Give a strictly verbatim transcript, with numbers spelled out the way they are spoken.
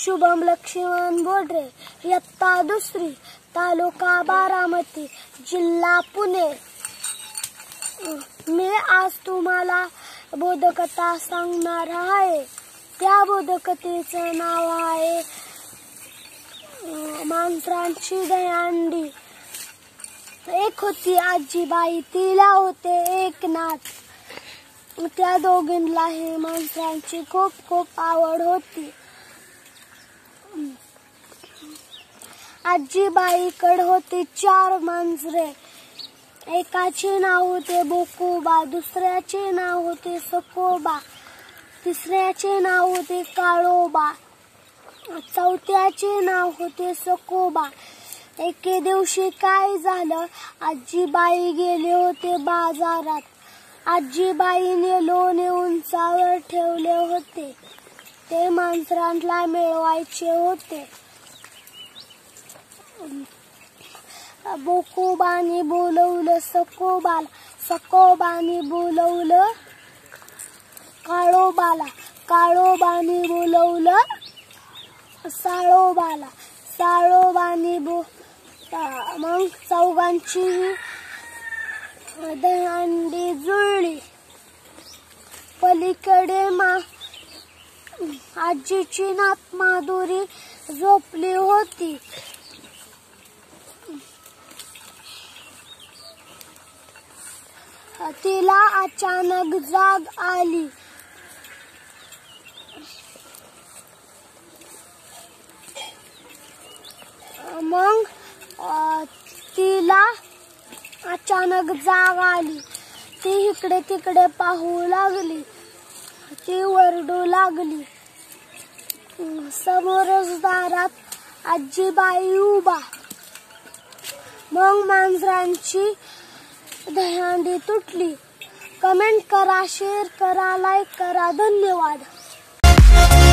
शुभम लक्ष्मण बोडरे, इयत्ता दुसरी, तालुका बारामती, जिल्हा पुणे। मी आज तुम्हाला बोधकथा सांगणार आहे। त्या बोधकथेचं नाव आहे मांजरांची दहीहंडी। एक होती आजीबाई, तिला होते एक नात। त्या दोघींनाही मांजरांची खूप खूप आवड होती। आजीबाईकडे होती चार मांजरे। एकाचे नाव होते बोकोबा, दुसऱ्याचे नाव होते सकोबा, तिसऱ्याचे नाव होते काळोबा, चौथ्याचे नाव होते सकोबा। एके दिवशी काय झालं, आजीबाई गेले होते बाजारात। आजीबाईने लोणे उंचावर ठेवले होते, ते मांजरांना मिळवायचे होते। बोकोबाने बोलवलं सकोबाला, सकोबाने बोलवलं काळोबाला, काळोबाने बोलवलं साळोबाला, साळोबाने बो मग चौघांची दहीहंडी जुळली। पलीकडे मा आजीची नात माधुरी झोपली होती। तिला अचानक जाग आली। मग तिला अचानक जाग आली। ती इकडे तिकडे पाहू लागली, ती ओरडू लागली। समोरच दारात आजीबाई उभा। मग मांजरांची दहीहंडी तुटली। कमेंट करा, शेअर करा, लाईक करा। धन्यवाद।